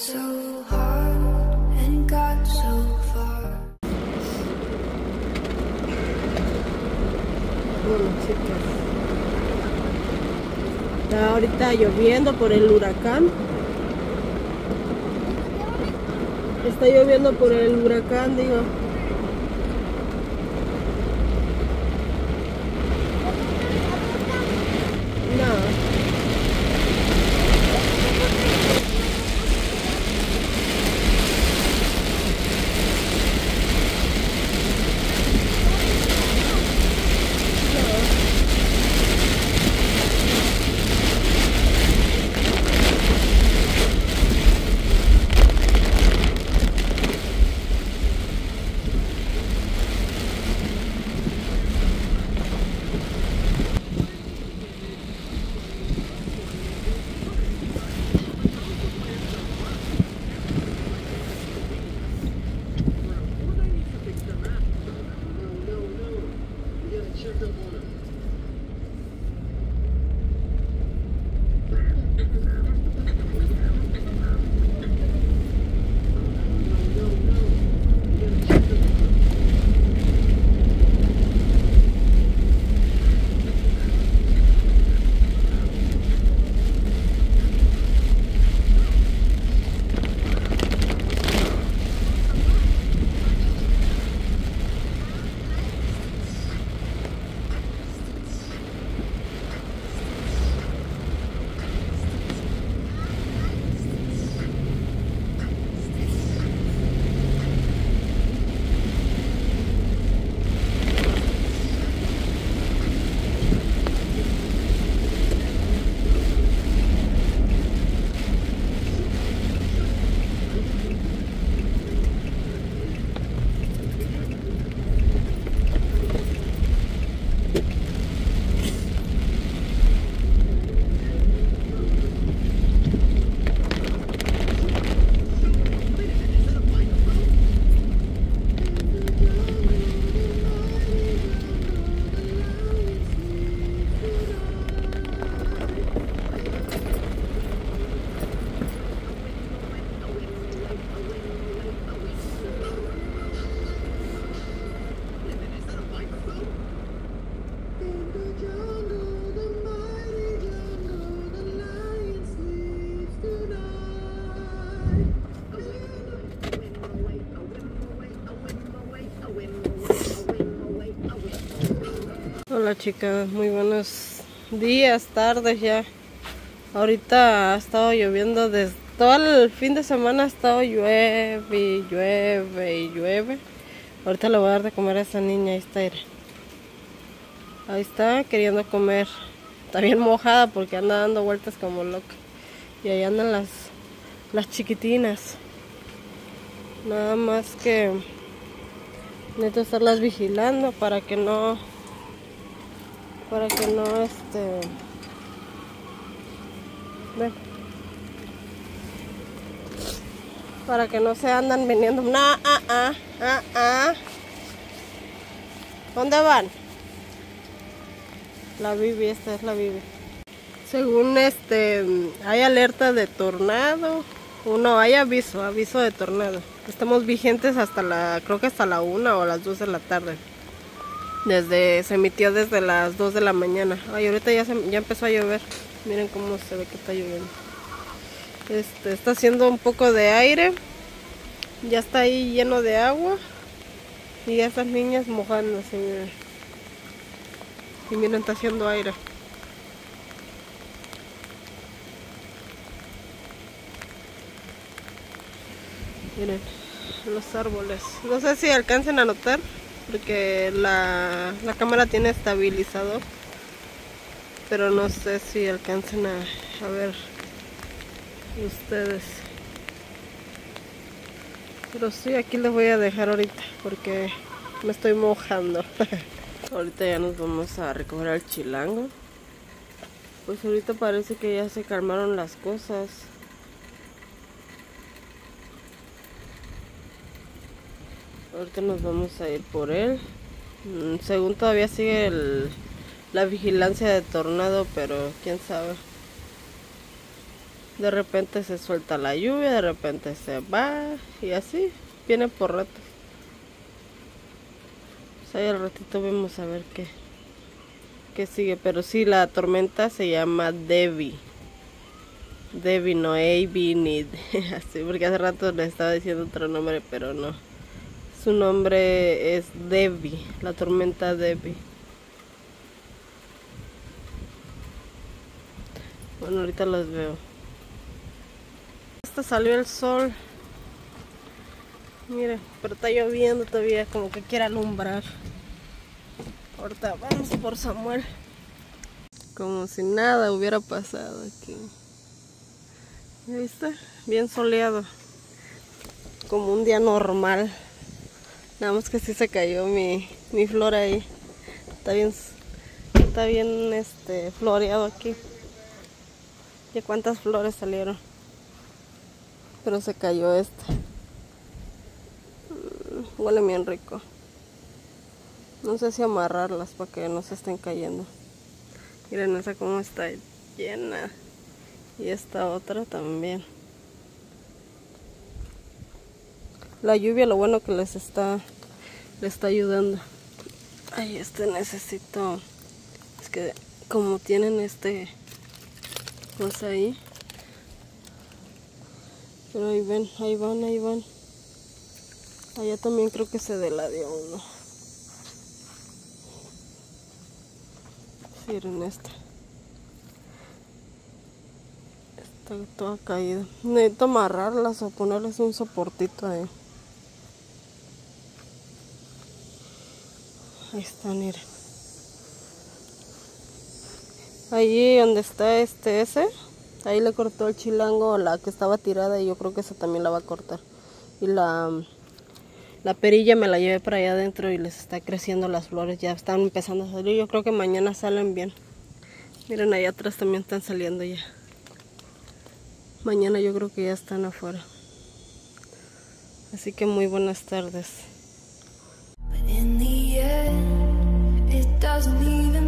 so hard and got so far. Bueno, chicas, está ahorita lloviendo por el huracán. Está lloviendo por el huracán, digo. Hola chicas, muy buenos días, tardes ya. Ahorita ha estado lloviendo desde todo el fin de semana, ha estado llueve y llueve y llueve. Ahorita le voy a dar de comer a esa niña, ahí está, ahí está queriendo comer. Está bien mojada porque anda dando vueltas como loca. Y ahí andan las chiquitinas. Nada más que necesito estarlas vigilando para que no ven, para que no se andan viniendo. ¿Dónde van? La Bibi, esta es la Bibi. Según hay alerta de tornado, hay aviso de tornado. Estamos vigentes hasta creo que hasta la 1 o las 2 de la tarde. Se emitió desde las 2 de la mañana. Ay, ahorita ya empezó a llover. Miren cómo se ve que está lloviendo. Está haciendo un poco de aire. Ya está ahí lleno de agua. Y esas niñas mojándose, miren. Y miren, está haciendo aire. Miren, los árboles. No sé si alcancen a notar, porque la cámara tiene estabilizador. Pero no sé si alcancen a ver ustedes. Pero sí, aquí les voy a dejar ahorita, porque me estoy mojando. Ahorita ya nos vamos a recoger al chilango. Pues ahorita parece que ya se calmaron las cosas. Ahorita nos vamos a ir por él. Según todavía sigue la vigilancia de tornado, pero quién sabe. De repente se suelta la lluvia, de repente se va y así viene por ratos. Pues ahí al ratito vemos a ver qué sigue. Pero sí, la tormenta se llama Debbie. Debbie, no Abby ni así, porque hace rato le estaba diciendo otro nombre, pero no. Su nombre es Debbie, la tormenta Debbie. Bueno, ahorita los veo. Hasta salió el sol. Mire, pero está lloviendo todavía, como que quiere alumbrar. Ahorita vamos por Samuel. Como si nada hubiera pasado aquí. ¿Ya viste? Bien soleado. Como un día normal. Nada más que sí se cayó mi flor ahí. Está bien floreado aquí. ¿Y cuántas flores salieron? Pero se cayó esta. Huele bien rico. No sé si amarrarlas para que no se estén cayendo. Miren esa cómo está llena. Y esta otra también. La lluvia, lo bueno que le está ayudando. Ay, necesito. Es que como tienen cosa ahí. Pero ahí ven, ahí van. Allá también creo que se deladeó uno. Miren esta. Está toda caída. Necesito amarrarlas o ponerles un soportito ahí. Ahí está, miren. Allí donde está ese, ahí le cortó el chilango a la que estaba tirada y yo creo que esa también la va a cortar. Y la perilla me la llevé para allá adentro y les está creciendo las flores, ya están empezando a salir. Yo creo que mañana salen bien. Miren, allá atrás también están saliendo ya. Mañana yo creo que ya están afuera. Así que muy buenas tardes. But in the end, it doesn't even